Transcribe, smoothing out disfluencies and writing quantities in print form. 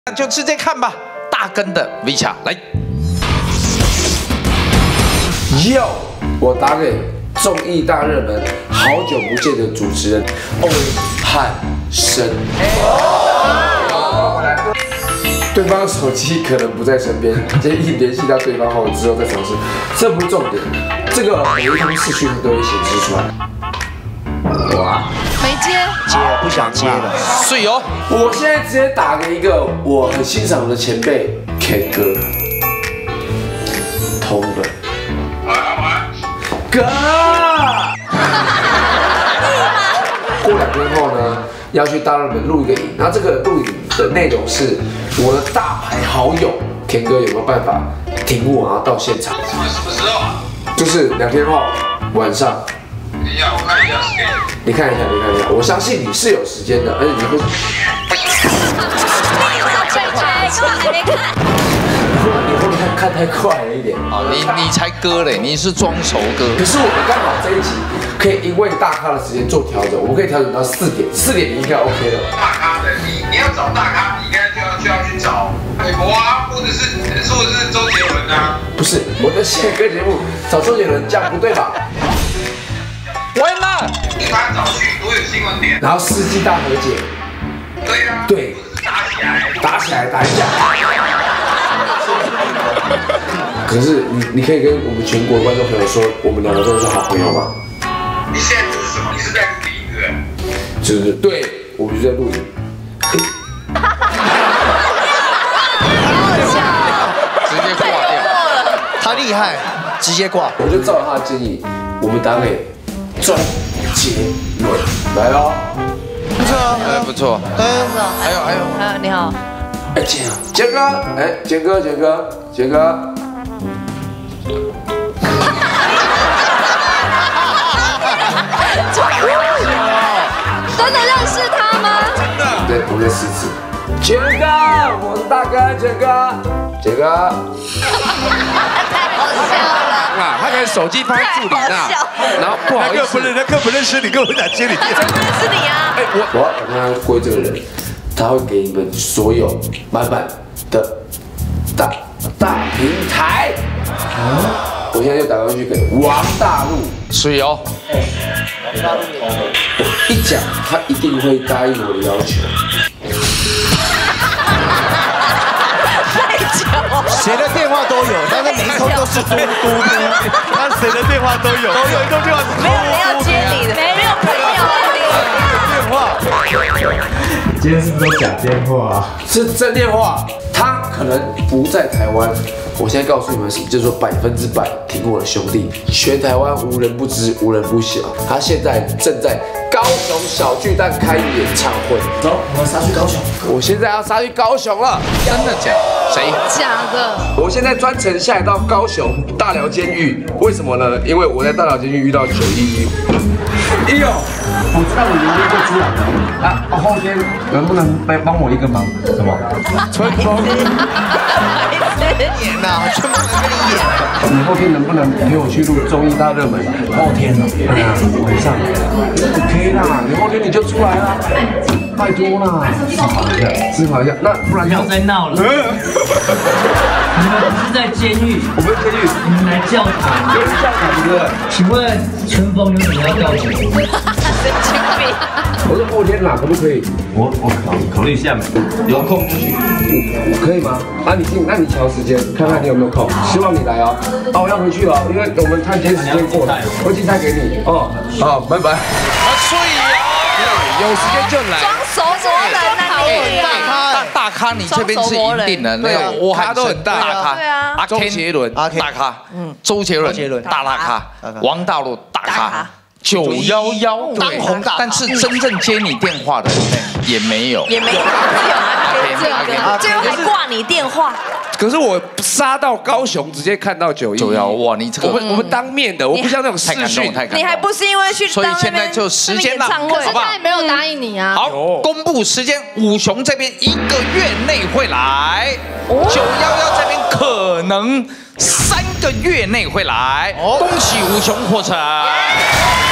那就直接看吧。大根的 V 卡来。 哟，我打给综艺大热门、好久不见的主持人欧汉生。对方手机可能不在身边，建议联系到对方后之后再尝试。这不是重点，这个每一通视讯都会显示出来。哇， 没接， 不想接了。 水哦， 我现在直接打给一个我很欣赏的前辈 K 哥，通了。哥，过2天后呢，要去大热门录一个影，然后这个录影的内容是我的大牌好友田哥有没有办法挺我，然后到现场？ 什么时候啊？ 就是2天后晚上。 等一下，我看一下时间。 你看一下，我相信你是有时间的，而且你会。你会不会看太快了一点？ 啊，你才割嘞，你是装熟割。 可是我们刚好这一集可以因为大咖的时间做调整，我们可以调整到4点，4点你应该 OK 了。 大咖的，你要找大咖，你应该就要去找韦伯啊，或者是周杰伦啊。 不是，我的写歌节目找周杰伦，这样不对吧？ 完了， 一般找去多有新闻点。 然后世纪大和解， 对啊。 对，打起来，打一架。可是你可以跟我们全国观众朋友说，我们2个真的是好朋友吗？ 你现在这是什么？你是在录影对不对？ 就是对，我们就在录影。 直接挂掉， 他厉害，直接挂。 我就照着他的建议，我们打给周杰伦来哦。 不错，不错。还有， 你好， 哎，杰哥，哎，杰哥， 真的认识他吗？ 对，我们在狮子。杰哥，我是大哥，杰哥。 太好笑了， 啊，他可能手机放在助理那，然后不好意思， 那个不认识你，跟我讲接你电话。 真的是你啊！ 哎，我要跟他归这个人，他会给你们所有满满的大平台。我现在就打过去给王大陆。 水哦， 我一讲，他一定会答应我的要求。 谁的电话都有，但是每一通都是嘟。他谁的电话都有，一通电话是没有人要接你的，没有朋友电话。 今天是不是都假电话啊？ 是真电话，他可能不在台湾。我现在告诉你们什么叫做100%挺我的兄弟，全台湾无人不知，无人不晓。他现在正在高雄小巨蛋开演唱会。 走，我们杀去高雄。 我现在要杀去高雄了， 真的假？谁？ 假的， 我现在专程下来到高雄大寮监狱，为什么呢？因为我在大寮监狱遇到911。哎呦， 我知道你明天就出来了啊！后天能不能帮我一个忙？什么？春风。 演呐，全部人跟你演。 你后天能不能陪我去录综艺大热门？后天呢？对啊，晚上。OK 啦，你后天你就出来啦，拜托啦，思考一下。那不然不要再闹了！你们不是在监狱， 我们监狱， 你们来教堂。 有人教堂对不对？ 请问春风有什么要告诉我？ 神经病！ 我说后天啦，可不可以？我考虑一下嘛，有空就去。我可以吗？啊，那你调时间，看看你有没有空。希望你来哦。啊，我要回去了，因为我们探监时间过了，我寄菜给你。哦，好，拜拜。 水哦， 有时间就来。 装熟活人啊！ 大咖，你这边是赢定了，那个我咖都很大咖， 对啊， 周杰伦大咖，周杰伦大咖，王大陆大咖。911当红大，但是真正接你电话的也没有， 也没有，最后还挂你电话。 可是我杀到高雄，直接看到911， 哇，你这个我们当面的，我不像那种视讯， 太感动， 你还不是因为去所以现在就时间了， 好不好？没有答应你啊。 好，公布时间，武雄这边1个月内会来，911这边可能3个月内会来，恭喜武雄获胜。